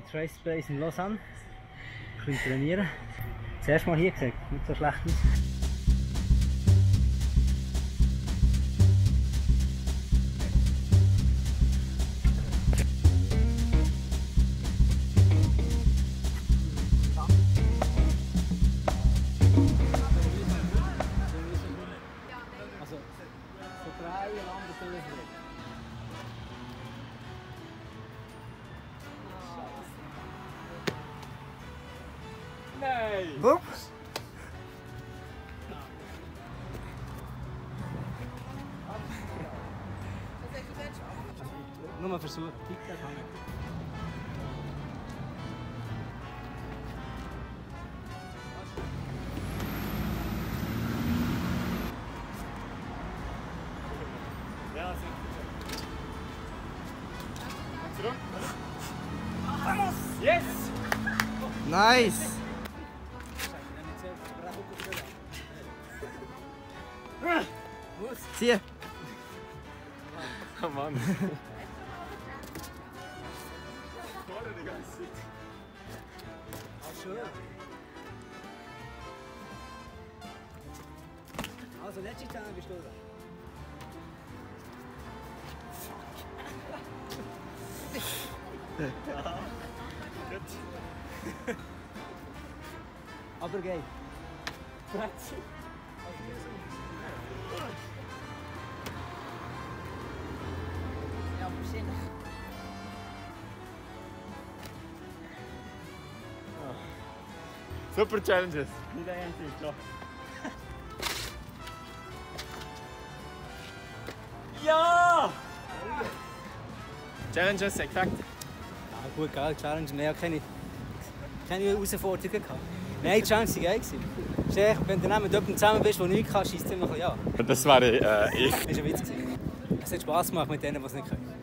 in Trace Base in Lausanne. Ich will trainieren. Das erste Mal hier gesehen, nicht so schlecht aus. Also, so 3 landen soll es nicht. Nein! Ups! Nur mal versuchen, TikTok hängen. Ja, zurück. Vamos! Yes! Nice! Zieh! Oh Mann! Vorne die ganze Zeit. Ach schön. Also letzte Time bist du da. Gut. Aber geht. Plätze. Ja, wahrscheinlich. Super Challenges. Nicht eigentlich, klar. Ja! Challenges, exakt. Ja, gut, geil, Challenge. Wir haben keine Herausforderungen gehabt. Nein, die Challenge war geil. Wenn du dann mit jemandem zusammen bist, der nichts kann, schießt es immer ja. Das wäre ich. Das war ein Witz. Es hat Spass gemacht mit denen, die es nicht können.